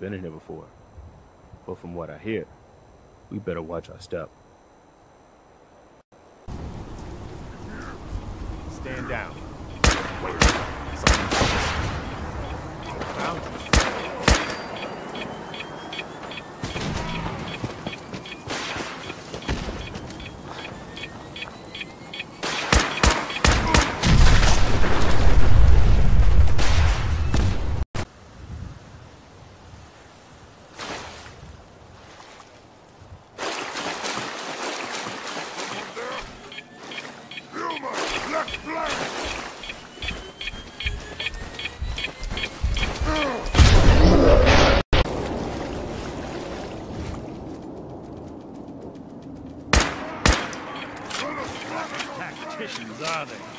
been in here before. But from what I hear, we better watch our step. Stand down. Wait. Found you. Tacticians, are they?